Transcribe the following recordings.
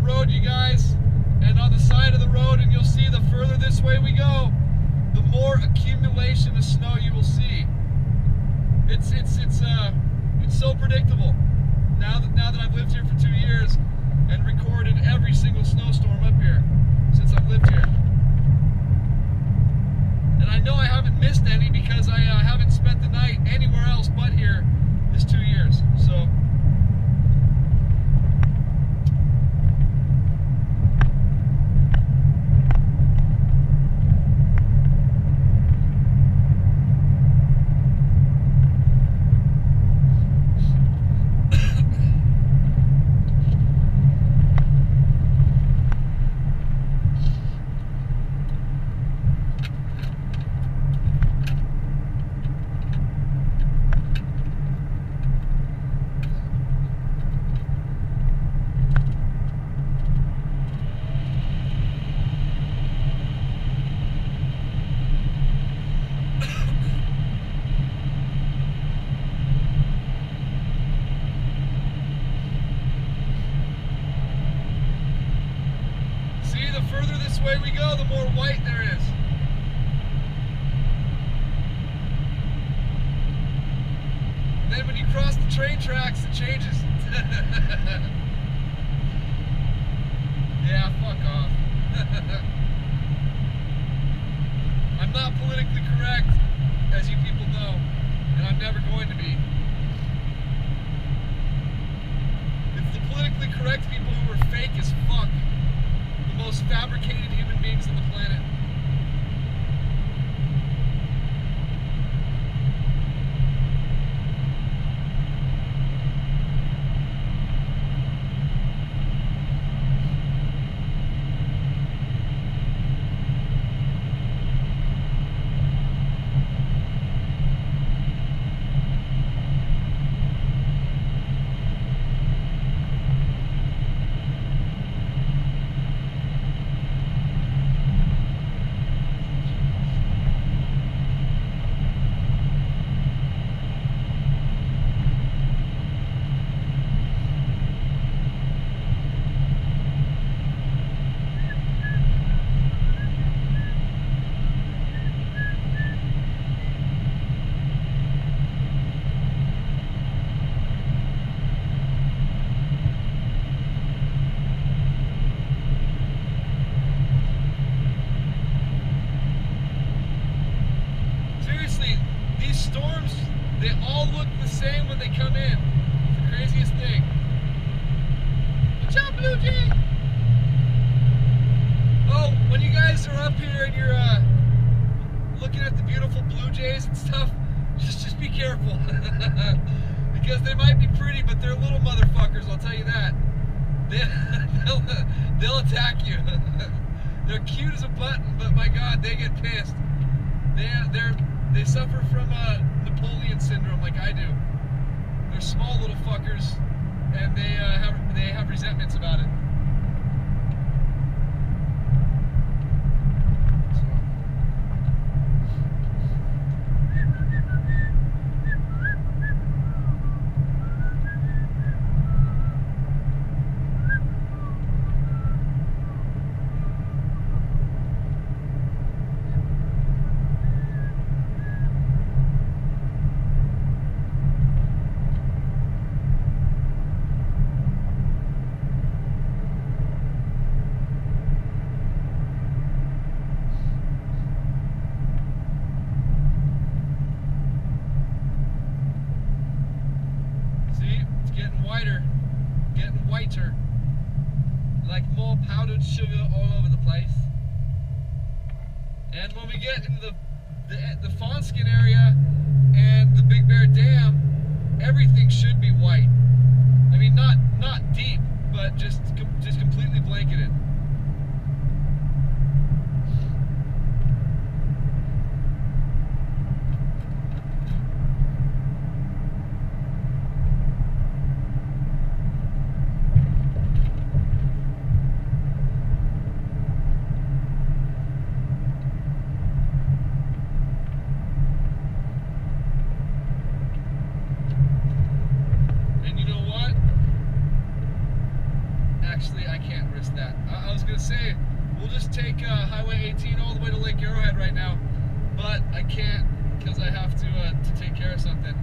road, you guys, and on the side of the road, and you'll see the further this way we go, the more accumulation of snow you will see. It's so predictable. Now that I've lived here for 2 years and recorded every single snowstorm up here since I've lived here. And I know I haven't missed any because I haven't spent the night anywhere else but here this 2 years. So the further this way we go, the more white there is. And then when you cross the train tracks, it changes. Yeah, fuck off. I'm not politically correct, as you people know, and I'm never going to be. It's the politically correct people who are fake as fuck. The most fabricated human beings on the planet. These storms, they all look the same when they come in. It's the craziest thing. Watch out, Blue Jay! Oh, when you guys are up here and you're looking at the beautiful Blue Jays and stuff, just be careful. Because they might be pretty, but they're little motherfuckers, I'll tell you that. They'll attack you. They're cute as a button, but my God, they get pissed. They suffer from Napoleon syndrome like I do. They're small little fuckers, and they have resentments about it. Getting whiter, like more powdered sugar all over the place. And when we get into the Fawnskin area and the Big Bear Dam, everything should be white. I mean, not deep, but just completely blanketed. Actually, I can't risk can't because I have to take care of something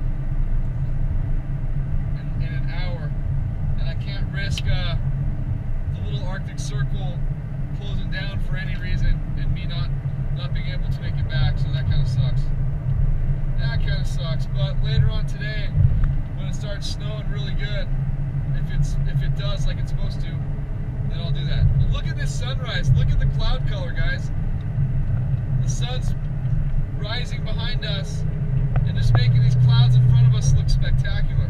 in an hour, and I can't risk the little Arctic Circle closing down for any reason and me not being able to make it back. So that kind of sucks. That kind of sucks. But later on today, when it starts snowing really good, if it does like it's supposed to, then I'll do that. But look at this sunrise. Look at the cloud color, guys. The sun's rising behind us and just making these clouds in front of us look spectacular.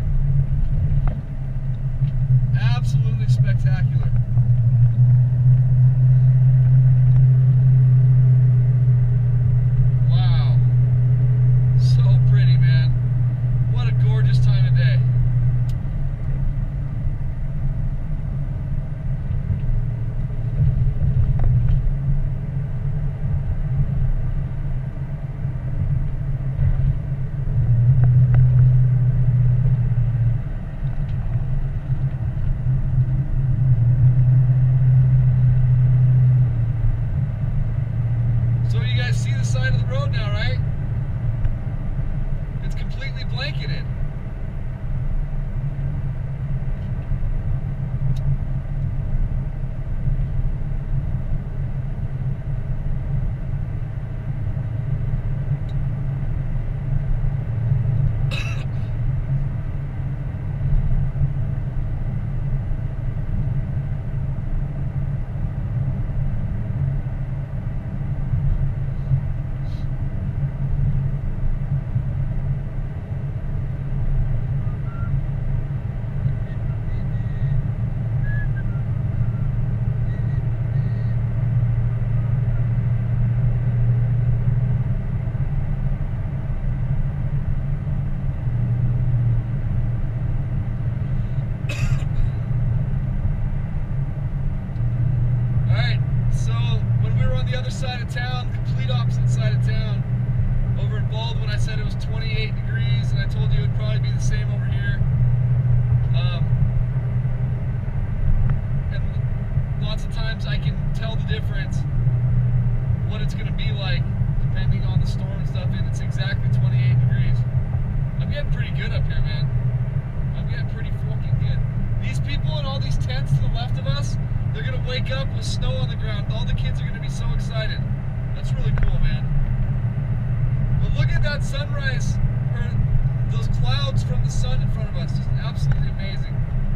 Absolutely spectacular. Wow. So pretty, man. What a gorgeous time of day. See the side of the road now, right? It's completely blanketed. Side of town, complete opposite side of town. Over in Baldwin, I said it was 28 degrees, and I told you it would probably be the same over here. And lots of times I can tell the difference, what it's going to be like, depending on the storm and stuff, and it's exactly 28 degrees. I'm getting pretty good up here, man. I'm getting pretty fucking good. These people in all these tents to the left of us, they're going to wake up with snow on the ground. All the kids are going to be so excited. That's really cool, man. But look at that sunrise, or those clouds from the sun in front of us. Just absolutely amazing.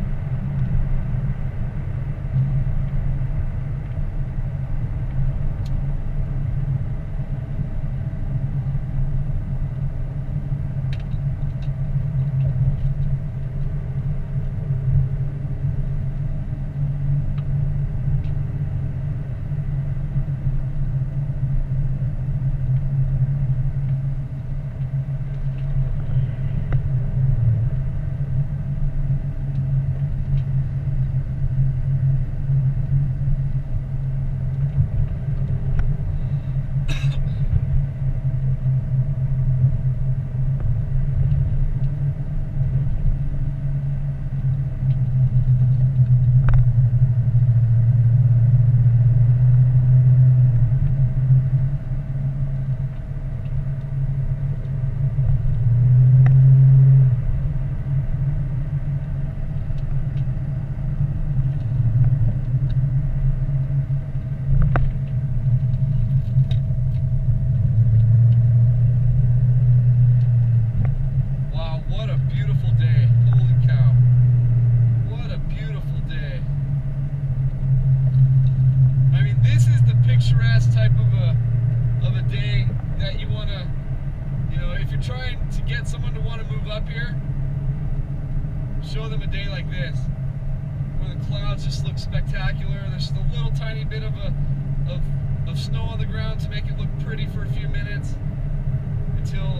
Picturesque type of a day that you want to, you know, if you're trying to get someone to want to move up here, show them a day like this, where the clouds just look spectacular. There's just a little tiny bit of snow on the ground to make it look pretty for a few minutes until,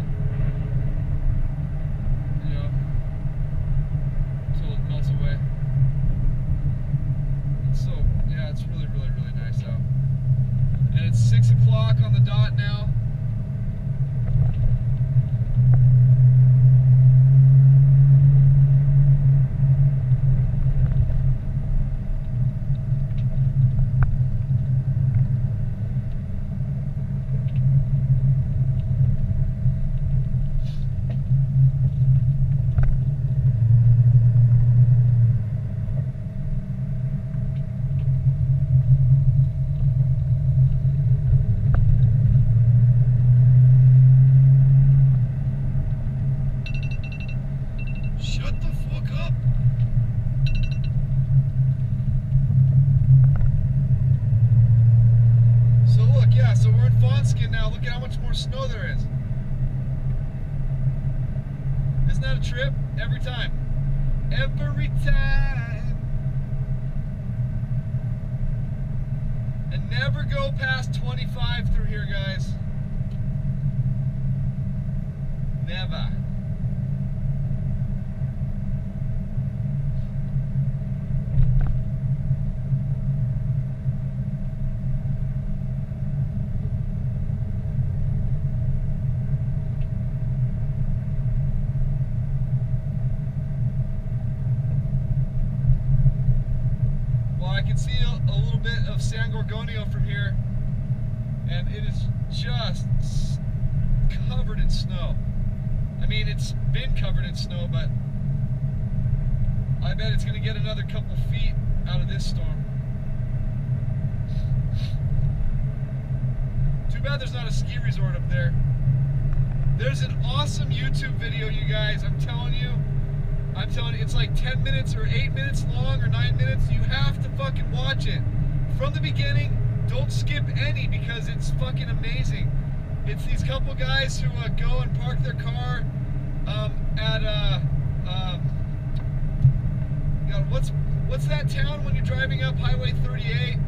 you know, until it melts away. So yeah, it's really, really, really nice out. And it's 6 o'clock on the dot now. much more snow there is. Isn't that a trip? Every time. Every time. And never go past 25 through here, guys. Never. I can see a little bit of San Gorgonio from here, and it is just covered in snow. I mean, it's been covered in snow, but I bet it's going to get another couple feet out of this storm. Too bad there's not a ski resort up there. There's an awesome YouTube video, you guys. I'm telling you, it's like 10 minutes or 8 minutes long or 9 minutes. You have to fucking watch it from the beginning. Don't skip any, because it's fucking amazing. It's these couple guys who go and park their car at what's that town when you're driving up Highway 38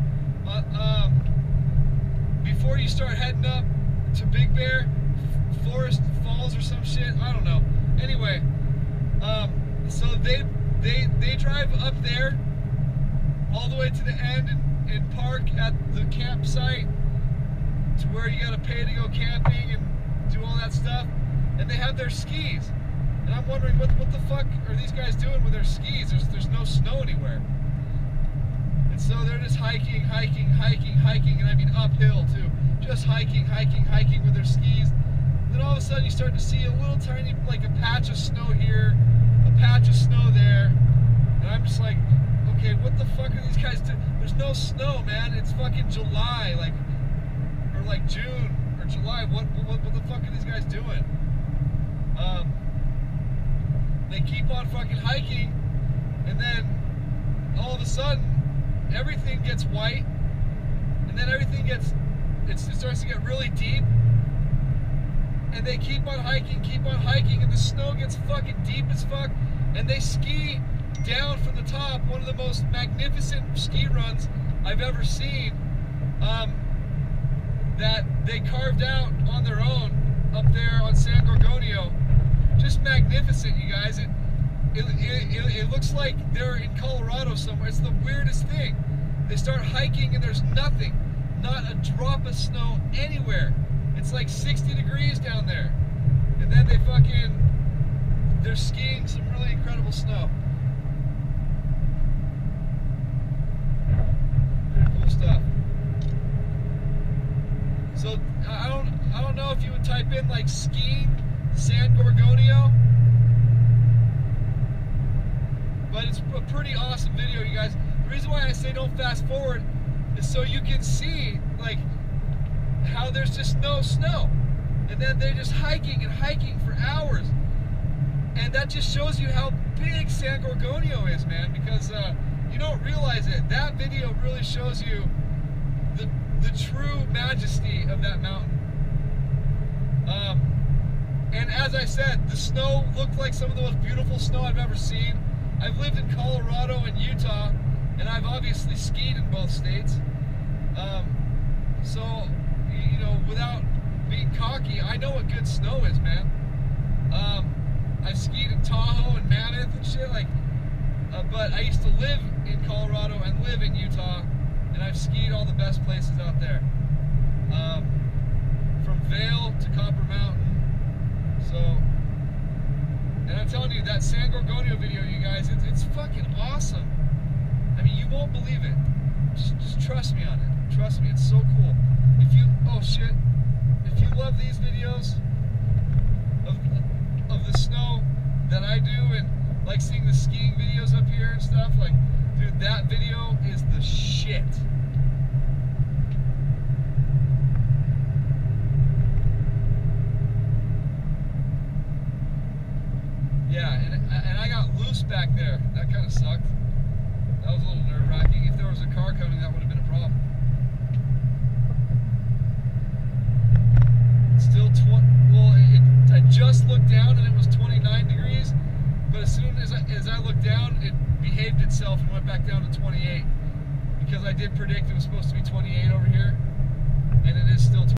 before you start heading up to Big Bear, Forest Falls or some shit. I don't know. Anyway. So they drive up there all the way to the end and park at the campsite to where you gotta pay to go camping and do all that stuff, and they have their skis, and I'm wondering what the fuck are these guys doing with their skis? There's no snow anywhere, and so they're just hiking, and I mean uphill too, just hiking with their skis. Then all of a sudden you start to see a little tiny, like a patch of snow here, patch of snow there, and I'm just like, okay, what the fuck are these guys doing? There's no snow, man. It's fucking July, or like June or July. What the fuck are these guys doing? They keep on fucking hiking, and then all of a sudden everything gets white, and then it starts to get really deep. And they keep on hiking, and the snow gets fucking deep as fuck, and they ski down from the top, one of the most magnificent ski runs I've ever seen, that they carved out on their own up there on San Gorgonio. Just magnificent, you guys. It looks like they're in Colorado somewhere. It's the weirdest thing. They start hiking and there's nothing, not a drop of snow anywhere. It's like 60 degrees down there. And then they're skiing some really incredible snow. Pretty cool stuff. So I don't know if you would type in like skiing San Gorgonio, but it's a pretty awesome video, you guys. The reason why I say don't fast forward is so you can see like how there's just no snow, and then they're just hiking for hours, and that just shows you how big San Gorgonio is, man, because you don't realize it. That video really shows you the true majesty of that mountain. And as I said, the snow looked like some of the most beautiful snow I've ever seen. I've lived in Colorado and Utah, and I've obviously skied in both states. So, you know, without being cocky, I know what good snow is, man. I've skied in Tahoe and Mammoth and shit, like, but I used to live in Colorado and live in Utah, and I've skied all the best places out there. From Vail to Copper Mountain. So, and I'm telling you, that San Gorgonio video, you guys, it's fucking awesome. I mean, you won't believe it. Just trust me on it. Trust me, it's so cool. Oh shit, if you love these videos of the snow that I do, and like seeing the skiing videos up here and stuff, like, dude, that video is the shit. Yeah, and I got loose back there. That kind of sucked. That was a little nerve-wracking. If there was a car coming, that would have been a problem. still I just looked down and it was 29 degrees, but as soon as I looked down, it behaved itself and went back down to 28, because I did predict it was supposed to be 28 over here, and it is still 28.